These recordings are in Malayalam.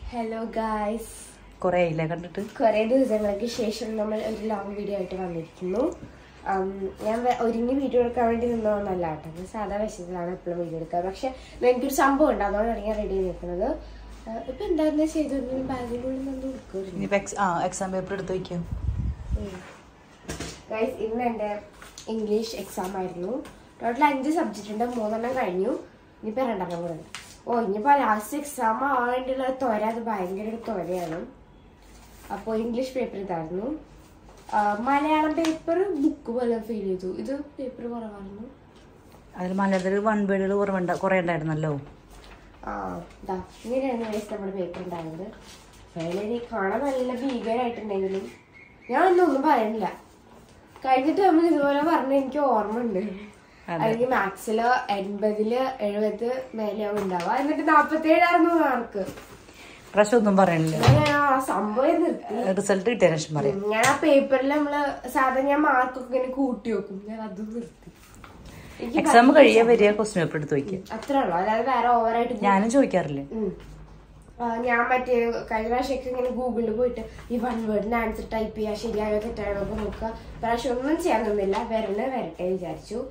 ഹലോ ഗായ്സ്, കുറേ ദിവസങ്ങൾക്ക് ശേഷം നമ്മൾ ഒരു ലോങ് വീഡിയോ ആയിട്ട് വന്നിരിക്കുന്നു. ഞാൻ ഒരുങ്ങി വീഡിയോ എടുക്കാൻ വേണ്ടി നിന്നതൊന്നല്ല കേട്ടോ, സാധാ വിഷയത്തിലാണ് എപ്പോഴും വീഡിയോ എടുക്കുക. പക്ഷെ എനിക്കൊരു സംഭവം ഉണ്ട്, അതുകൊണ്ടാണ് ഞാൻ റെഡി നിൽക്കുന്നത്. ഇപ്പൊ എന്തായിരുന്നു ചെയ്തോണ്ടിരുന്ന ബാഗിൻ്റെ ഉള്ളിൽ നിന്ന് എക്സാം പേപ്പർ എടുത്ത് വയ്ക്കും. ഗായ്സ്, ഇന്ന് എൻ്റെ ഇംഗ്ലീഷ് എക്സാം ആയിരുന്നു. ടോട്ടൽ 5 സബ്ജക്റ്റ് ഉണ്ട്, 3 കഴിഞ്ഞു, ഇനിയിപ്പോൾ 2 കൂടെ ഉണ്ട്. ഇനിയിപ്പോൾ ലാസ്റ്റ് എക്സാം ആവാൻ വേണ്ടിയുള്ള ത്വര, അത് ഭയങ്കര ഒരു ത്വരയാണ്. അപ്പോൾ ഇംഗ്ലീഷ് പേപ്പർ ഇതായിരുന്നു. മലയാളം പേപ്പർ ബുക്ക് പോലെ ഫീൽ ചെയ്തു. ഇത് പേപ്പർ കുറവായിരുന്നു. അതിൽ മലയാളത്തിൽ 1 വേർഡുകൾ കുറേ ഉണ്ടായിരുന്നല്ലോ. ഇങ്ങനെയാണ് നമ്മുടെ പേപ്പർ ഉണ്ടായത്. വേറെ കാണാൻ നല്ല ഭീകരമായിട്ടുണ്ടെങ്കിലും ഞാൻ ഒന്നും പറയുന്നില്ല. കഴിഞ്ഞിട്ട് നമ്മൾ ഇതുപോലെ പറഞ്ഞ എനിക്ക് ഓർമ്മ ഉണ്ട്. അല്ലെങ്കിൽ മാത്സില് 80-70 മേലെയാവും ഉണ്ടാവുക, എന്നിട്ട് 47 മാർക്ക്. ഒന്നും പറയണില്ല, സംഭവം നിർത്തി. റിസൾട്ട് കിട്ടിയ ശേഷം പറയാം. ഞാൻ ആ പേപ്പറിൽ നമ്മള് സാധാരണ ഞാൻ മാർക്കൊക്കെ ഇങ്ങനെ കൂട്ടി വെക്കും, ഞാൻ അതും നിർത്തി. എക്സാം കഴിയാൻ വരിക ക്വസ്റ്റ്യൻ പേപ്പർ എടുത്ത് വയ്ക്കും, അത്രേ ഉള്ളൂ. അതായത് വേറെ ഓവറായിട്ട് ഞാനും ചോദിക്കാറില്ല. ഞാൻ മറ്റേ കഴിഞ്ഞ പ്രാവശ്യമൊക്കെ ഇങ്ങനെ ഗൂഗിളിൽ പോയിട്ട് ഈ 1 വേർഡിന് ആൻസർ ടൈപ്പ് ചെയ്യാൻ ശരിയായോ തെറ്റായോ ഒക്കെ നോക്കുക. പ്രാവശ്യം ഒന്നും ചെയ്യാൻ നിന്നില്ല, വരട്ടെ വിചാരിച്ചു.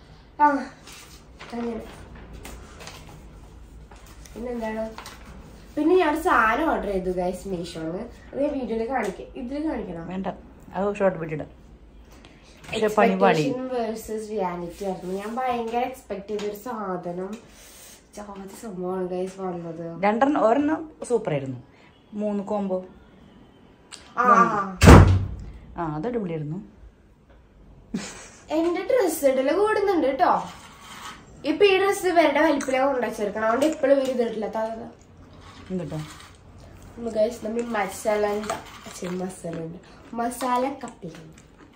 അങ്ങനെ പിന്നെന്താണ്, പിന്നെ ഞാൻ സാധനം ഓർഡർ ചെയ്തു ഗൈസ് മീഷോന്ന്. അത് ഞാൻ വീഡിയോയിൽ കാണിക്കാം. ഇതിൽ കാണിക്കണം വേണ്ട, അത് short video. Expectation versus reality ആയിരുന്നു. ഞാൻ ഭയങ്കര എക്സ്പെക്ട് ചെയ്തൊരു സാധനം, ജാതി സംഭവമാണ് ഗൈസ് വന്നത്. ഒരെണ്ണം സൂപ്പർ ആയിരുന്നു, 3 കോംബോ. അത് അടിപൊളിയായിരുന്നു. എന്റെ ഡ്രസ് ഇടല് കൂടുന്നുണ്ട് കേട്ടോ. ഇപ്പൊ ഈ ഡ്രസ് ഇവരുടെ വലിപ്പിലൊക്കെ കൊണ്ടുവച്ചെടുക്കണം, അതുകൊണ്ട് ഇപ്പോഴും ഇവര് ഇതിട്ടില്ല. നമ്മൾ മസാല കപ്പിലുണ്ട്.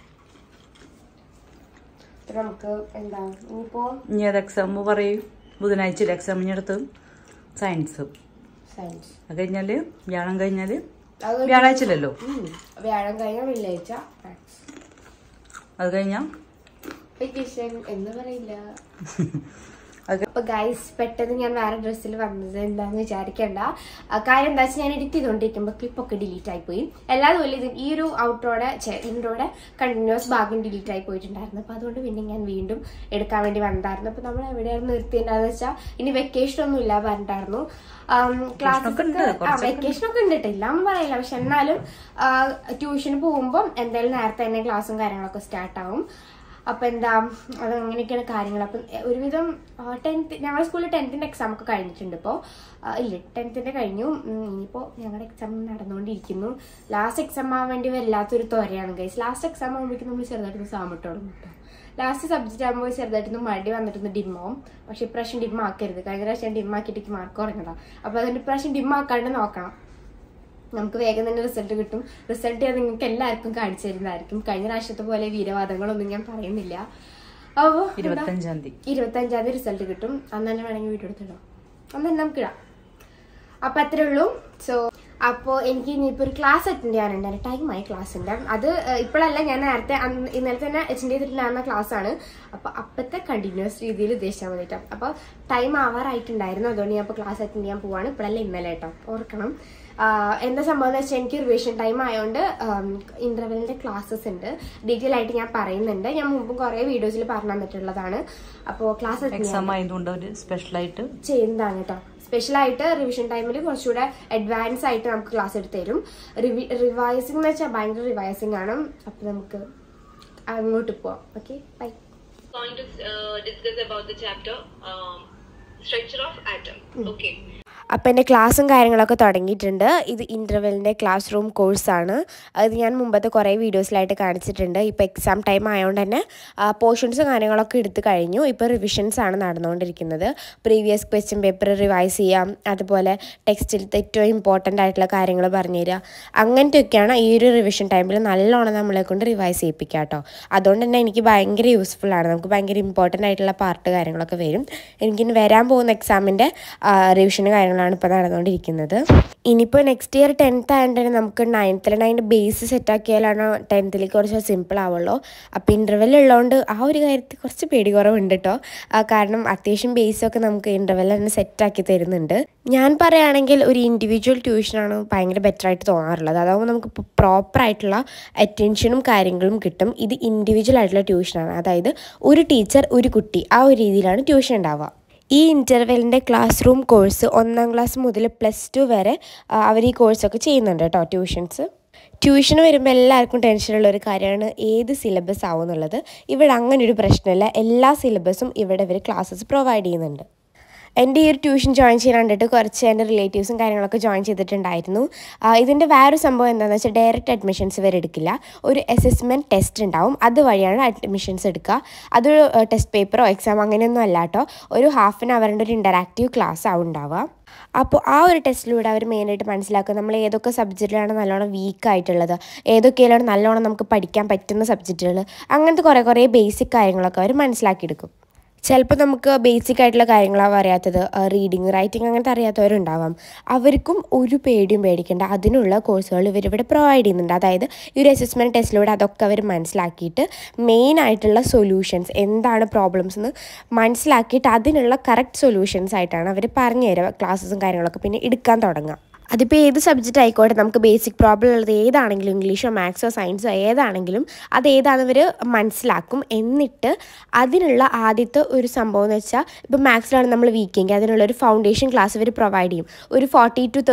നമുക്ക് എന്താ ഇനിയിപ്പോ എക്സാം പറയും. ബുധനാഴ്ച എക്സാം അടുത്ത് സയൻസ് അത് കഴിഞ്ഞാല് വ്യാഴം കഴിഞ്ഞാല് വ്യാഴാഴ്ചല്ലോ, വ്യാഴം കഴിഞ്ഞാൽ വെള്ളിയാഴ്ച അത് കഴിഞ്ഞാ വെക്കേഷൻ എന്ന് പറയില്ല. അപ്പൊ ഗൈസ്, പെട്ടെന്ന് ഞാൻ വേറെ ഡ്രസ്സിൽ വന്നത് എന്താന്ന് വിചാരിക്കണ്ട. കാര്യം എന്താ വെച്ചാൽ ഞാൻ എഡിറ്റ് ചെയ്തോണ്ടിരിക്കുമ്പോ ക്ലിപ്പൊക്കെ ഡിലീറ്റ് ആയി പോയി. എല്ലാതുപോലെ ഈ ഒരു ഇൻട്രോടെ കണ്ടിന്യൂസ് ഭാഗം ഡിലീറ്റ് ആയി പോയിട്ടുണ്ടായിരുന്നു. അപ്പൊ അതുകൊണ്ട് പിന്നെ ഞാൻ വീണ്ടും എടുക്കാൻ വേണ്ടി വന്നായിരുന്നു. അപ്പൊ നമ്മൾ എവിടെയാണ് നിർത്തിയിട്ടുണ്ടാന്ന് വെച്ചാൽ ഇനി വെക്കേഷൻ ഒന്നും ഇല്ല പറഞ്ഞിട്ടായിരുന്നു. വെക്കേഷൻ ഒക്കെ ഉണ്ട് ഇല്ലാന്ന് പറയില്ല, പക്ഷെ എന്നാലും ട്യൂഷന് പോകുമ്പോൾ എന്തായാലും നേരത്തെ തന്നെ ക്ലാസ്സും കാര്യങ്ങളൊക്കെ സ്റ്റാർട്ട് ആവും. അപ്പൊ എന്താ, അതങ്ങനെയൊക്കെയാണ് കാര്യങ്ങൾ. അപ്പം ഒരുവിധം 10th ഞങ്ങളുടെ സ്കൂളിൽ 10th എക്സാം ഒക്കെ കഴിഞ്ഞിട്ടുണ്ട്. ഇപ്പോൾ ഇല്ല, 10th കഴിഞ്ഞു. ഇനിയിപ്പോൾ ഞങ്ങളുടെ എക്സാം നടന്നുകൊണ്ടിരിക്കുന്നു. ലാസ്റ്റ് എക്സാം ആവാൻ വേണ്ടി വല്ലാത്തൊരു ത്വരയാണ് ഗൈസ്. ലാസ്റ്റ് എക്സാം ആകുമ്പോഴേക്കും നമ്മൾ ചെറുതായിട്ടൊന്ന് സാമിട്ടോളും കേട്ടോ. ലാസ്റ്റ് സബ്ജക്റ്റ് ആകുമ്പോൾ ചെറുതായിട്ടൊന്ന് മടി വന്നിട്ടൊന്ന് ഡിമ്മാവും. പക്ഷെ ഇപ്രാവശ്യം ഡിമ്മാക്കരുത്. കഴിഞ്ഞ പ്രാവശ്യം ഡിമ്മാക്കിയിട്ട് മാർക്ക് കുറഞ്ഞതാണ്. അപ്പൊ അതുകൊണ്ട് ഇപ്രാവശ്യം ഡിമ്മാക്കാണ്ട് നോക്കണം. നമുക്ക് വേഗം തന്നെ റിസൾട്ട് കിട്ടും. റിസൾട്ട് ഞാൻ നിങ്ങൾക്ക് എല്ലാവർക്കും കാണിച്ചു തരുന്നതായിരിക്കും. കഴിഞ്ഞ പ്രാവശ്യത്തെ പോലെ വീരവാദങ്ങളൊന്നും ഞാൻ പറയുന്നില്ല. അപ്പോ 25-ാം തീയതി റിസൾട്ട് കിട്ടും. അന്ന് തന്നെ വേണമെങ്കിൽ വീഡിയോ എടുത്തിടാം, അന്ന് തന്നെ നമുക്ക് ഇടാം. അപ്പൊ അത്രേ ഉള്ളൂ. അപ്പോൾ എനിക്ക് ഇനിയിപ്പോൾ ഒരു ക്ലാസ് അറ്റൻഡ് ചെയ്യാനുണ്ട്. എൻ്റെ ടൈമായി ക്ലാസ്സിൻ്റെ. അത് ഇപ്പോഴല്ല, ഞാൻ നേരത്തെ ഇന്നലെ തന്നെ അറ്റൻഡ് ചെയ്തിട്ടുണ്ടായിരുന്ന ക്ലാസ്സാണ്. അപ്പോൾ അപ്പോഴത്തെ കണ്ടിന്യൂസ് രീതിയിൽ ഉദ്ദേശിച്ചാൽ മതിയിട്ടാണ്. അപ്പോൾ ടൈം ആവാറായിട്ടുണ്ടായിരുന്നു, അതുകൊണ്ട് ഞാൻ ഇപ്പോൾ ക്ലാസ് അറ്റൻഡ് ചെയ്യാൻ പോവാണ്. ഇപ്പോഴല്ല, ഇന്നലെ കേട്ടോ, ഓർക്കണം. എന്താ സംഭവം എന്ന് വെച്ചാൽ എനിക്ക് റിവിഷൻ ടൈം ആയതുകൊണ്ട് ഇന്റർവെല്ലിന്റെ ക്ലാസ്സസ് ഉണ്ട്. ഡീറ്റെയിൽ ആയിട്ട് ഞാൻ പറയുന്നുണ്ട്. ഞാൻ മുമ്പ് കുറെ വീഡിയോസിൽ പറഞ്ഞു തന്നിട്ടുള്ളതാണ്. അപ്പോൾ ക്ലാസ് സ്പെഷ്യലായിട്ട് ചെയ്യുന്നതാണ് കേട്ടോ. സ്പെഷ്യലായിട്ട് റിവിഷൻ ടൈമിൽ കുറച്ചുകൂടെ അഡ്വാൻസ് ആയിട്ട് നമുക്ക് ക്ലാസ് എടുത്ത് തരും. റിവൈസിംഗ് എന്ന് വെച്ചാൽ ഭയങ്കര റിവൈസിംഗ് ആണ്. അപ്പൊ നമുക്ക് അങ്ങോട്ട് പോവാം. Okay, bye. Going to discuss about the chapter structure of atom. Okay. അപ്പം എൻ്റെ ക്ലാസ്സും കാര്യങ്ങളൊക്കെ തുടങ്ങിയിട്ടുണ്ട്. ഇത് ഇൻ്റർവെല്ലിൻ്റെ ക്ലാസ് റൂം കോഴ്സാണ്. അത് ഞാൻ മുമ്പത്തെ കുറേ വീഡിയോസിലായിട്ട് കാണിച്ചിട്ടുണ്ട്. ഇപ്പോൾ എക്സാം ടൈം ആയതുകൊണ്ട് തന്നെ പോർഷൻസും കാര്യങ്ങളൊക്കെ എടുത്ത് കഴിഞ്ഞു. ഇപ്പോൾ റിവിഷൻസ് ആണ് നടന്നുകൊണ്ടിരിക്കുന്നത്. പ്രീവിയസ് ക്വസ്റ്റ്യൻ പേപ്പർ റിവൈസ് ചെയ്യാം, അതുപോലെ ടെക്സ്റ്റിലത്തെ ഏറ്റവും ഇമ്പോർട്ടൻ്റ് ആയിട്ടുള്ള കാര്യങ്ങൾ പറഞ്ഞുതരിക, അങ്ങനത്തെയൊക്കെയാണ് ഈ ഒരു റിവിഷൻ ടൈമിൽ നല്ലോണം നമ്മളെ കൊണ്ട് റിവൈസ് ചെയ്യിപ്പിക്കുക കേട്ടോ. അതുകൊണ്ട് തന്നെ എനിക്ക് ഭയങ്കര യൂസ്ഫുള്ളാണ്. നമുക്ക് ഭയങ്കര ഇമ്പോർട്ടൻ്റ് ആയിട്ടുള്ള പാർട്ട് കാര്യങ്ങളൊക്കെ വരും. എനിക്കിനി വരാൻ പോകുന്ന എക്സാമിൻ്റെ റിവിഷനും കാര്യങ്ങളാണ് കാര്യങ്ങളാണ് ഇപ്പോൾ നടന്നുകൊണ്ടിരിക്കുന്നത്. ഇനിയിപ്പോൾ നെക്സ്റ്റ് ഇയർ 10th ആയതുകൊണ്ട് നമുക്ക് 9th അതിൻ്റെ ബേസ് സെറ്റാക്കിയാലാണ് 10th കുറച്ച് സിമ്പിൾ ആവുള്ളൂ. അപ്പോൾ ഇൻ്റർവെൽ ഉള്ളതുകൊണ്ട് ആ ഒരു കാര്യത്തിൽ കുറച്ച് പേടി കുറവുണ്ട് കേട്ടോ. കാരണം അത്യാവശ്യം ബേസൊക്കെ നമുക്ക് ഇൻ്റർവെൽ തന്നെ സെറ്റാക്കി തരുന്നുണ്ട്. ഞാൻ പറയുകയാണെങ്കിൽ ഒരു ഇൻഡിവിജ്വൽ ട്യൂഷനാണ് ഭയങ്കര ബെറ്ററായിട്ട് തോന്നാറുള്ളത്. അതാവുമ്പോൾ നമുക്ക് പ്രോപ്പറായിട്ടുള്ള അറ്റൻഷനും കാര്യങ്ങളും കിട്ടും. ഇത് ഇൻഡിവിജ്വൽ ആയിട്ടുള്ള ട്യൂഷനാണ്, അതായത് ഒരു ടീച്ചർ ഒരു കുട്ടി ആ ഒരു രീതിയിലാണ് ട്യൂഷൻ ഉണ്ടാവുക. ഈ ഇൻ്റർവെല്ലിൻ്റെ ക്ലാസ് റൂം കോഴ്സ് 1ാം ക്ലാസ് മുതൽ +2 വരെ അവർ ഈ കോഴ്സൊക്കെ ചെയ്യുന്നുണ്ട് കേട്ടോ. ട്യൂഷന് വരുമ്പോൾ എല്ലാവർക്കും ടെൻഷനുള്ളൊരു കാര്യമാണ് ഏത് സിലബസ് ആവും എന്നുള്ളത്. ഇവിടെ അങ്ങനെ ഒരു പ്രശ്നമില്ല, എല്ലാ സിലബസും ഇവിടെ ഇവർ ക്ലാസ്സസ് പ്രൊവൈഡ് ചെയ്യുന്നുണ്ട്. എൻ്റെ ഈ ഒരു ട്യൂഷൻ ജോയിൻ ചെയ്യാൻ കണ്ടിട്ട് കുറച്ച് എൻ്റെ റിലേറ്റീവ്സും കാര്യങ്ങളൊക്കെ ജോയിൻ ചെയ്തിട്ടുണ്ടായിരുന്നു. ഇതിൻ്റെ വേറൊരു സംഭവം എന്താണെന്ന് വെച്ചാൽ ഡയറക്റ്റ് അഡ്മിഷൻസ് വരെ എടുക്കില്ല. ഒരു അസസ്മെൻറ്റ് ടെസ്റ്റ് ഉണ്ടാവും, അതുവഴിയാണ് അഡ്മിഷൻസ് എടുക്കുക. അതൊരു ടെസ്റ്റ് പേപ്പറോ എക്സാം അങ്ങനെയൊന്നും അല്ല കേട്ടോ. ഒരു ½ an hourൻ്റെ ഒരു ഇൻ്ററാക്റ്റീവ് ക്ലാസ് ആവും ഉണ്ടാവുക. അപ്പോൾ ആ ഒരു ടെസ്റ്റിലൂടെ അവർ മെയിനായിട്ട് മനസ്സിലാക്കുക നമ്മൾ ഏതൊക്കെ സബ്ജക്റ്റിലാണ് നല്ലോണം വീക്കായിട്ടുള്ളത്, ഏതൊക്കെയാണ് നല്ലോണം നമുക്ക് പഠിക്കാൻ പറ്റുന്ന സബ്ജക്റ്റുകൾ, അങ്ങനത്തെ കുറേ ബേസിക് കാര്യങ്ങളൊക്കെ അവർ മനസ്സിലാക്കിയെടുക്കും. ചിലപ്പോൾ നമുക്ക് ബേസിക് ആയിട്ടുള്ള കാര്യങ്ങളാണ് അറിയാത്തത്, റീഡിങ് റൈറ്റിംഗ് അങ്ങനത്തെ അറിയാത്തവരുണ്ടാവാം. അവർക്കും ഒരു പേടിയും പേടിക്കേണ്ട, അതിനുള്ള കോഴ്സുകൾ ഇവരിവിടെ പ്രൊവൈഡ് ചെയ്യുന്നുണ്ട്. അതായത് ഈ ഒരു അസസ്മെൻറ്റ് ടെസ്റ്റിലൂടെ അതൊക്കെ അവർ മനസ്സിലാക്കിയിട്ട് മെയിനായിട്ടുള്ള സൊല്യൂഷൻസ് എന്താണ് പ്രോബ്ലംസ് എന്ന് മനസ്സിലാക്കിയിട്ട് അതിനുള്ള കറക്റ്റ് സൊല്യൂഷൻസ് ആയിട്ടാണ് അവർ പറഞ്ഞു തരിക. ക്ലാസ്സസും കാര്യങ്ങളൊക്കെ പിന്നെ എടുക്കാൻ തുടങ്ങുക. അതിപ്പോൾ ഏത് സബ്ജക്റ്റ് ആയിക്കോട്ടെ, നമുക്ക് ബേസിക് പ്രോബ്ലം ഉള്ളത് ഏതാണെങ്കിലും, ഇംഗ്ലീഷോ മാത്സോ സയൻസോ ഏതാണെങ്കിലും അതേതാണെന്നവർ മനസ്സിലാക്കും. എന്നിട്ട് അതിനുള്ള ആദ്യത്തെ ഒരു സംഭവം എന്ന് വെച്ചാൽ ഇപ്പോൾ മാത്സിലാണ് നമ്മൾ വീക്കെങ്കിൽ അതിനുള്ളൊരു ഫൗണ്ടേഷൻ ക്ലാസ് ഇവർ പ്രൊവൈഡ് ചെയ്യും. ഒരു 30 to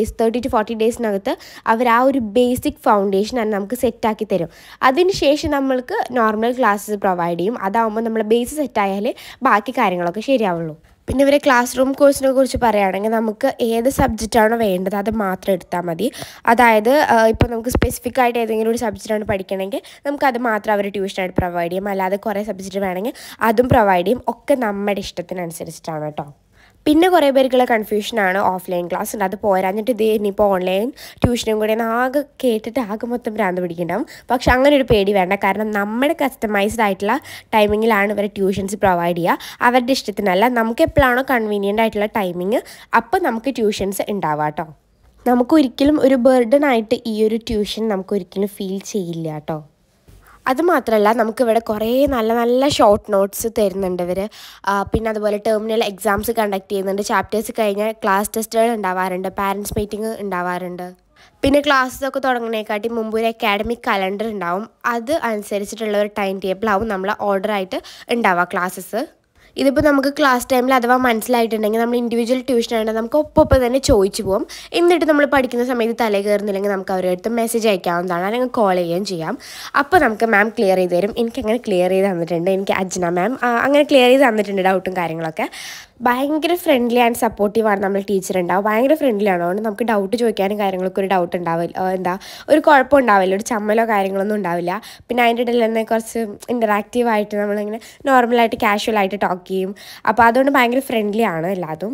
40 ഡേയ്സിനകത്ത് അവർ ആ ഒരു ബേസിക് ഫൗണ്ടേഷൻ ആണ് നമുക്ക് സെറ്റാക്കി തരും. അതിനുശേഷം നമ്മൾക്ക് നോർമൽ ക്ലാസ്സസ് പ്രൊവൈഡ് ചെയ്യും. അതാകുമ്പോൾ നമ്മൾ ബേസ് സെറ്റായാലേ ബാക്കി കാര്യങ്ങളൊക്കെ ശരിയാവുള്ളൂ. പിന്നെ ഇവരെ ക്ലാസ് റൂം കോഴ്സിനെ കുറിച്ച് പറയുകയാണെങ്കിൽ നമുക്ക് ഏത് സബ്ജക്റ്റാണോ വേണ്ടത് അത് മാത്രം എടുത്താൽ മതി. അതായത് ഇപ്പോൾ നമുക്ക് സ്പെസിഫിക് ആയിട്ട് ഏതെങ്കിലും ഒരു സബ്ജക്റ്റാണ് പഠിക്കണമെങ്കിൽ നമുക്കത് മാത്രം അവർ ട്യൂഷനായിട്ട് പ്രൊവൈഡ് ചെയ്യും. അല്ലാതെ കുറേ സബ്ജക്റ്റ് വേണമെങ്കിൽ അതും പ്രൊവൈഡ് ചെയ്യും. ഒക്കെ നമ്മുടെ ഇഷ്ടത്തിനനുസരിച്ചിട്ടാണ് കേട്ടോ. പിന്നെ കുറേ പേർക്കുള്ള കൺഫ്യൂഷനാണ് ഓഫ്ലൈൻ ക്ലാസ് ഉണ്ട്, അത് പോരാഞ്ഞിട്ട് ഇനിയിപ്പോൾ ഓൺലൈൻ ട്യൂഷനും കൂടെ ആകെ കേട്ടിട്ട് ആകെ മൊത്തം ഭ്രാന്ത് പിടിക്കുന്നുണ്ടാവും. പക്ഷെ അങ്ങനെ ഒരു പേടി വേണ്ട, കാരണം നമ്മുടെ കസ്റ്റമൈസ്ഡ് ആയിട്ടുള്ള ടൈമിങ്ങിലാണ് ഇവർ ട്യൂഷൻസ് പ്രൊവൈഡ് ചെയ്യുക. അവരുടെ ഇഷ്ടത്തിനല്ല, നമുക്ക് എപ്പോഴാണോ കൺവീനിയൻ്റ് ആയിട്ടുള്ള ടൈമിങ് അപ്പോൾ നമുക്ക് ട്യൂഷൻസ് ഉണ്ടാവുക കേട്ടോ. നമുക്കൊരിക്കലും ഒരു ബർഡൻ ആയിട്ട് ഈ ഒരു ട്യൂഷൻ നമുക്കൊരിക്കലും ഫീൽ ചെയ്യില്ല കേട്ടോ. അതുമാത്രമല്ല നമുക്കിവിടെ കുറേ നല്ല ഷോർട്ട് നോട്ട്സ് തരുന്നുണ്ട് ഇവർ. പിന്നെ അതുപോലെ ടെർമിനൽ എക്സാംസ് കണ്ടക്ട് ചെയ്യുന്നുണ്ട്. ചാപ്റ്റേഴ്സ് കഴിഞ്ഞാൽ ക്ലാസ് ടെസ്റ്റുകൾ ഉണ്ടാവാറുണ്ട്, പാരൻസ് മീറ്റിംഗ് ഉണ്ടാവാറുണ്ട്. പിന്നെ ക്ലാസ്സൊക്കെ തുടങ്ങുന്നതിനെക്കാട്ടി മുമ്പ് ഒരു അക്കാഡമിക് കലണ്ടർ ഉണ്ടാവും. അത് അനുസരിച്ചിട്ടുള്ള ഒരു ടൈം ടേബിൾ ആവും നമ്മൾ ഓർഡറായിട്ട് ഉണ്ടാവുക ക്ലാസ്സസ്. ഇതിപ്പോൾ നമുക്ക് ക്ലാസ് ടൈമിൽ അഥവാ മനസ്സിലായിട്ടുണ്ടെങ്കിൽ നമ്മൾ ഇൻഡിവിജ്വൽ ട്യൂഷനാണ് നമുക്ക് ഒപ്പം തന്നെ ചോദിച്ചു പോകും. എന്നിട്ട് നമ്മൾ പഠിക്കുന്ന സമയത്ത് തലേ കയറുന്നില്ലെങ്കിൽ നമുക്ക് അവരുടെ അടുത്ത് മെസ്സേജ് അയക്കാവുന്നതാണ്, അല്ലെങ്കിൽ കോൾ ചെയ്യുകയും ചെയ്യാം. അപ്പോൾ നമുക്ക് മാം ക്ലിയർ ചെയ്ത് തരും. എനിക്കങ്ങനെ ക്ലിയർ ചെയ്ത് തന്നിട്ടുണ്ട്, എനിക്ക് അജ്ന മാം അങ്ങനെ ക്ലിയർ ചെയ്ത് തന്നിട്ടുണ്ട് ഡൗട്ടും കാര്യങ്ങളൊക്കെ. ഭയങ്കര ഫ്രണ്ട്ലി ആൻഡ് സപ്പോർട്ടീവാണ് നമ്മൾ ടീച്ചർ ഉണ്ടാവും. ഭയങ്കര ഫ്രണ്ട്ലി ആണ്. അതുകൊണ്ട് നമുക്ക് ഡൗട്ട് ചോദിക്കാനും കാര്യങ്ങളൊക്കെ ഒരു ഡൗട്ട് ഉണ്ടാവില്ല, ഒരു കുഴപ്പം ഉണ്ടാവില്ല, ഒരു ചമ്മലോ കാര്യങ്ങളൊന്നും ഉണ്ടാവില്ല. പിന്നെ അതിൻ്റെ ഇടയിൽ തന്നെ കുറച്ച് ഇൻറ്ററാക്റ്റീവായിട്ട് നമ്മളിങ്ങനെ നോർമലായിട്ട് കാഷ്വലായിട്ട് ടോക്ക് ചെയ്യും. അപ്പോൾ അതുകൊണ്ട് ഭയങ്കര ഫ്രണ്ട്ലി ആണ് എല്ലാതും.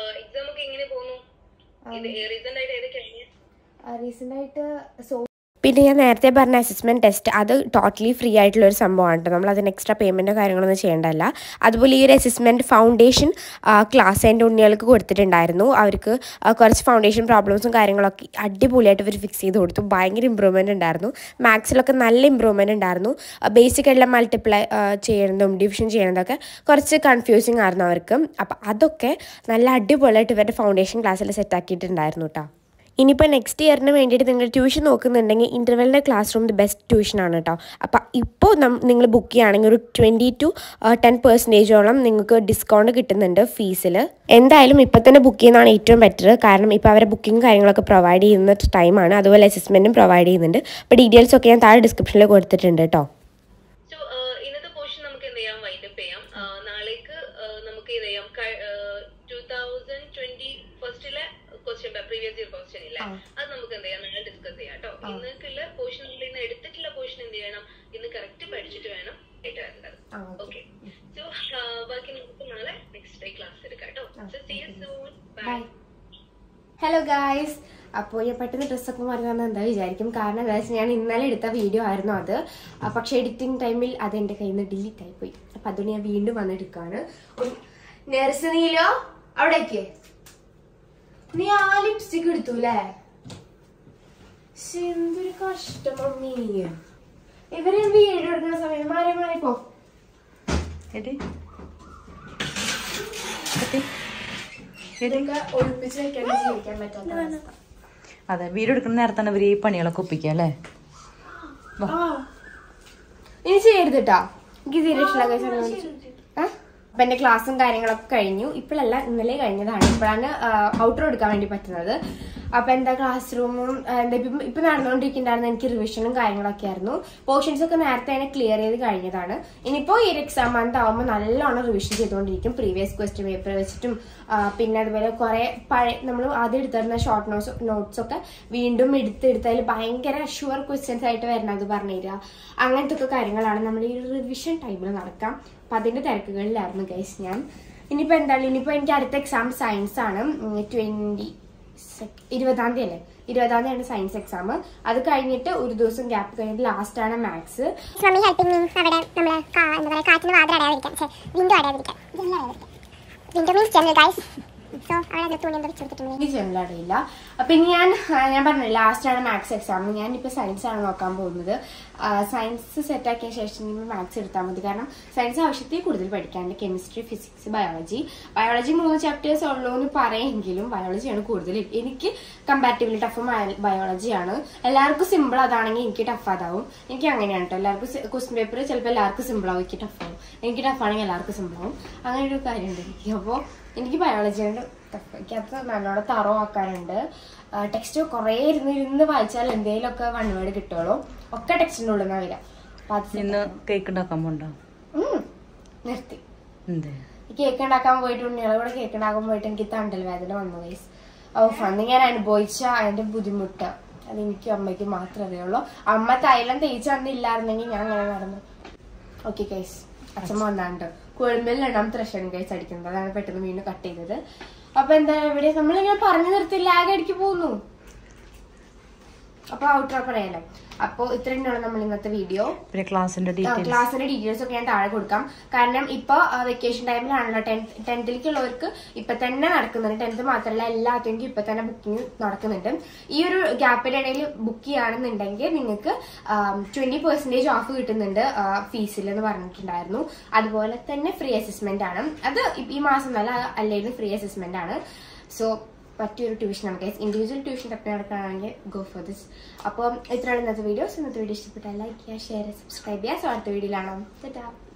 പിന്നെ ഞാൻ നേരത്തെ പറഞ്ഞ അസസ്മെൻറ്റ് ടെസ്റ്റ് അത് ടോട്ടലി ഫ്രീ ആയിട്ടുള്ളൊരു സംഭവമാണ് കേട്ടോ. നമ്മളതിന് എക്സ്ട്രാ പേയ്മെൻറ്റോ കാര്യങ്ങളൊന്നും ചെയ്യേണ്ടതല്ല. അതുപോലെ ഈ ഒരു അസസ്മെൻറ്റ് ഫൗണ്ടേഷൻ ക്ലാസ് എൻ്റെ ഉണ്ണികൾക്ക് കൊടുത്തിട്ടുണ്ടായിരുന്നു. അവർക്ക് കുറച്ച് ഫൗണ്ടേഷൻ പ്രോബ്ലംസും കാര്യങ്ങളൊക്കെ അടിപൊളിയായിട്ട് ഇവർ ഫിക്സ് ചെയ്ത് കൊടുത്തു. ഭയങ്കര ഇമ്പ്രൂവ്മെൻറ്റ് ഉണ്ടായിരുന്നു. മാത്സിലൊക്കെ നല്ല ഇമ്പ്രൂവ്മെൻറ്റ് ഉണ്ടായിരുന്നു. ബേസിക് ആയിട്ടുള്ള മൾട്ടിപ്ലൈ ചെയ്യുന്നതും ഡിവിഷൻ ചെയ്യുന്നതൊക്കെ കുറച്ച് കൺഫ്യൂസിങ് ആയിരുന്നു അവർക്ക്. അപ്പോൾ അതൊക്കെ നല്ല അടിപൊളിയായിട്ട് ഇവരുടെ ഫൗണ്ടേഷൻ ക്ലാസ്സിൽ സെറ്റാക്കിയിട്ടുണ്ടായിരുന്നു കേട്ടോ. ഇനിയിപ്പോൾ നെക്സ്റ്റ് ഇയറിന് വേണ്ടിയിട്ട് നിങ്ങൾ ട്യൂഷൻ നോക്കുന്നുണ്ടെങ്കിൽ ഇൻ്റർവെല്ലിൻ്റെ ക്ലാസ് റൂം ദി ബെസ്റ്റ് ട്യൂഷനാണ് കേട്ടോ. അപ്പോൾ ഇപ്പോൾ നിങ്ങൾ ബുക്ക് ചെയ്യുകയാണെങ്കിൽ ഒരു 20 to 10% നിങ്ങൾക്ക് ഡിസ്കൗണ്ട് കിട്ടുന്നുണ്ട് ഫീസിൽ. എന്തായാലും ഇപ്പോൾ തന്നെ ബുക്ക് ചെയ്യുന്നതാണ് ഏറ്റവും ബെറ്റർ. കാരണം ഇപ്പോൾ അവരെ ബുക്കിംഗ് കാര്യങ്ങളൊക്കെ പ്രൊവൈഡ് ചെയ്യുന്ന ടൈമാണ്. അതുപോലെ അസസ്മെൻറ്റും പ്രൊവൈഡ് ചെയ്യുന്നുണ്ട്. അപ്പോൾ ഡീറ്റെയിൽസൊക്കെ ഞാൻ താഴെ ഡിസ്ക്രിപ്ഷനിൽ കൊടുത്തിട്ടുണ്ട് കേട്ടോ. ഇന്നത്തെ പോർഷൻ നമുക്ക് എന്ത് ചെയ്യാം, വൈൻഡപ്പ് ചെയ്യാം. നാളേക്ക് നമുക്ക് ഇത് ചെയ്യാം. 2021 ക്വസ്റ്റ്യൻ പ്രീവിയസ് ഇയർ ക്വസ്റ്റ്യൻ ഇല്ല, അത് നമുക്ക് എന്ത് ചെയ്യാം, നിങ്ങൾ ഡിസ്കസ് ചെയ്യാം കേട്ടോ. ഇന്നൊക്കെയുള്ള പോർഷൻ ഇന്ന് എടുത്തിട്ടുള്ള പോർഷൻ എന്ത് ചെയ്യണം, ഇന്ന് കറക്റ്റ് പഠിച്ചിട്ട് വേണം ആയിട്ട് വരേണ്ടത്. ഓക്കെ, സോ ബാക്കി നമുക്ക് നാളെ നെക്സ്റ്റ് ഡേ ക്ലാസ് എടുക്കാം കേട്ടോ. So see you soon, bye. Hello guys, അപ്പോൾ ഞാൻ പെട്ടെന്ന് ഡ്രസ്സൊക്കെ മാറിയെന്ന് എന്താ വിചാരിക്കും. കാരണം എന്താ വെച്ചാൽ ഞാൻ ഇന്നലെ എടുത്ത വീഡിയോ ആയിരുന്നു അത്. പക്ഷേ എഡിറ്റിംഗ് ടൈമിൽ അത് എൻ്റെ കയ്യിൽ നിന്ന് ഡിലീറ്റ് ആയിപ്പോയി. അപ്പം അതുകൊണ്ട് ഞാൻ വീണ്ടും വന്നെടുക്കുകയാണ്. നഴ്സറിയിലോ അവിടേക്ക് നീ ആ ലിപ്സ്റ്റിക് എടുത്തൂല്ലേ? എന്തൊരു കഷ്ടം മമ്മി. ഇവര് വീഡിയോ എടുക്കുന്ന സമയം മാറിപ്പോ. ഒളിപ്പിച്ച് വെക്കാൻ ജീവിക്കാൻ പറ്റാത്ത. അതെ, വീഡിയോ എടുക്കുന്ന നേരത്താണ് ഇവര് ഈ പണികളൊക്കെ ഒപ്പിക്കുക അല്ലേ? ഇനി ചെയ്യരുതിട്ടാ, എനിക്ക് തീരെ ഇഷ്ടമുള്ള. അപ്പൊ എന്റെ ക്ലാസ്സും കാര്യങ്ങളൊക്കെ കഴിഞ്ഞു. ഇപ്പോഴല്ല, ഇന്നലെ കഴിഞ്ഞതാണ്. ഇപ്പോഴാണ് ഔട്ടർ എടുക്കാൻ വേണ്ടി പറ്റുന്നത്. അപ്പൊ എന്താ ക്ലാസ് റൂമും എന്താ ഇപ്പൊ നടന്നുകൊണ്ടിരിക്കുന്നുണ്ടായിരുന്നു. എനിക്ക് റിവിഷനും കാര്യങ്ങളൊക്കെ ആയിരുന്നു. പോർഷൻസ് ഒക്കെ നേരത്തെ തന്നെ ക്ലിയർ ചെയ്ത് കഴിഞ്ഞതാണ്. ഇനിയിപ്പോ ഈ ഒരു എക്സാം മന്ത് ആവുമ്പോൾ നല്ലോണം റിവിഷൻ ചെയ്തുകൊണ്ടിരിക്കും. പ്രീവിയസ് ക്വസ്റ്റ്യൻ പേപ്പർ വെച്ചിട്ടും പിന്നെ അതുപോലെ കുറെ പഴയ നമ്മൾ ആദ്യം എടുത്തിരുന്ന ഷോർട്ട് നോട്ട്സ് ഒക്കെ വീണ്ടും എടുത്തതിൽ ഭയങ്കര ഷുവർ ക്വസ്റ്റ്യൻസ് ആയിട്ട് വരണത് പറഞ്ഞുതരിക. അങ്ങനത്തെ ഒക്കെ കാര്യങ്ങളാണ് നമ്മൾ ഈ റിവിഷൻ ടൈമിൽ നടക്കാം. അപ്പൊ അതിന്റെ തിരക്കുകളിലായിരുന്നു ഗൈസ് ഞാൻ. ഇനിയിപ്പോ എന്താണ്, ഇനിയിപ്പോ എനിക്ക് അടുത്ത എക്സാം സയൻസ് ആണ്. 20-ാം തീയതി അല്ലേ? 20-ാം തീയതിയാണ് സയൻസ് എക്സാം. അത് കഴിഞ്ഞിട്ട് ഒരു ദിവസം ഗ്യാപ്പ് കഴിഞ്ഞിട്ട് ലാസ്റ്റ് ആണ് മാത്സ്. ജനലടയില്ല. അപ്പൊ ഇനി ഞാൻ പറഞ്ഞില്ല ലാസ്റ്റ് ആണ് മാത്സ് എക്സാം. ഞാനിപ്പോ സയൻസ് ആണ് നോക്കാൻ പോകുന്നത്. സയൻസ് സെറ്റ് ആക്കിയ ശേഷം മാത്സ് എടുത്താൽ മതി. കാരണം സയൻസ് ആവശ്യത്തിൽ കൂടുതൽ പഠിക്കാണ്ട്. കെമിസ്ട്രി, ഫിസിക്സ്, ബയോളജി 3 ചാപ്റ്റേഴ്സ് ഉള്ളൂ എന്ന് പറയെങ്കിലും ബയോളജിയാണ് കൂടുതൽ. എനിക്ക് കമ്പാരിറ്റീവ്ലി ടഫ് ബയോളജിയാണ്. എല്ലാവർക്കും സിമ്പിൾ അതാണെങ്കിൽ എനിക്ക് ടഫ് അതാവും. എനിക്ക് അങ്ങനെയാണ് കേട്ടോ. എല്ലാവർക്കും ക്വസ്റ്റ്യൻ പേപ്പർ ചിലപ്പോൾ എല്ലാവർക്കും സിമ്പിൾ ആവും, എനിക്ക് ടഫ് ആവും. എനിക്ക് ടഫ് ആണെങ്കിൽ എല്ലാവർക്കും സിമ്പിൾ ആവും. അങ്ങനെ ഒരു കാര്യമുണ്ട് എനിക്ക്. അപ്പോൾ എനിക്ക് ബയോളജിയുണ്ട് ടഫ്. എനിക്കത് നല്ലോണം തറോ ആക്കാനുണ്ട്. ടെക്സ്റ്റ് കുറേ ഇരുന്ന് വായിച്ചാൽ എന്തെങ്കിലുമൊക്കെ 1 വേർഡ് കിട്ടുള്ളൂ. ഒക്കെ ടെക്സ്റ്റിന്റെ ഉള്ളിൽ നിന്നാ വരാം. കേക്ക് ഉണ്ടാക്കാൻ പോണ്ടോ? നിർത്തി. കേക്ക് ഉണ്ടാക്കാൻ പോയിട്ട് ഉണ്ണികളെ കൂടെ കേക്ക് ഉണ്ടാക്കാൻ പോയിട്ട് എനിക്ക് തണ്ടൽ വേദന വന്നു ഗൈസ്. അന്ന് ഞാൻ അനുഭവിച്ച അതിന്റെ ബുദ്ധിമുട്ട് അത് എനിക്കും അമ്മയ്ക്കും മാത്രമേ അറിയുള്ളൂ. അമ്മ തൈലം തേച്ച് തന്നില്ലായിരുന്നെങ്കിൽ ഞാൻ അങ്ങനെ നടന്നു. ഓക്കെ ഗൈസ്, അച്ഛമ്മ വന്നാണ്ട് കുഴമ്പിലാണ് ത്രഷൻ ഗൈസ് അടിക്കുന്നത്. അതാണ് പെട്ടെന്ന് വീണ്ടും കട്ട് ചെയ്തത്. അപ്പൊ എന്താ ഇവിടെ നമ്മളിങ്ങനെ പറഞ്ഞു നിർത്തി ലാഗ് അടിക്ക് പോകുന്നു. അപ്പൊ ഔട്ടർ പറയാലോ. അപ്പൊ ഇത്രയാണ് നമ്മൾ ഇന്നത്തെ വീഡിയോ. ക്ലാസിന്റെ ഡീറ്റെയിൽസ് ഒക്കെ ഞാൻ താഴെ കൊടുക്കാം. കാരണം ഇപ്പൊ വെക്കേഷൻ ടൈമിലാണല്ലോ 10th-ലേക്കുള്ളവർക്ക് ഇപ്പൊ തന്നെ നടക്കുന്നുണ്ട്. 10th മാത്രമല്ല എല്ലാത്തിനും ഇപ്പൊ തന്നെ ബുക്കിംഗ് നടക്കുന്നുണ്ട്. ഈ ഒരു ഗ്യാപ്പിന്റെ ഇടയിൽ ബുക്ക് ചെയ്യുകയാണെന്നുണ്ടെങ്കിൽ നിങ്ങൾക്ക് 20% ഓഫ് കിട്ടുന്നുണ്ട് ഫീസിൽ എന്ന് പറഞ്ഞിട്ടുണ്ടായിരുന്നു. അതുപോലെ തന്നെ ഫ്രീ അസസ്മെന്റ് ആണ്. അത് ഈ മാസം നല്ല അല്ലെങ്കിൽ ഫ്രീ അസസ്മെന്റ് ആണ്. സോ പറ്റിയൊരു ട്യൂഷനാണ് ഗൈസ്. ഇൻഡിവിജ്വൽ ട്യൂഷൻ തപ്പി നടക്കുകയാണെങ്കിൽ ഗോ ഫോർ ദിസ്. അപ്പം ഇത്രയാണ് ഇന്നത്തെ വീഡിയോസ്. ഇന്നത്തെ വീഡിയോ ഇഷ്ടപ്പെട്ടാൽ ലൈക്ക് ചെയ്യുക, ഷെയർ ചെയ്യുക, സബ്സ്ക്രൈബ് ചെയ്യുക. സോ അടുത്ത വീഡിയോയിലാണ്.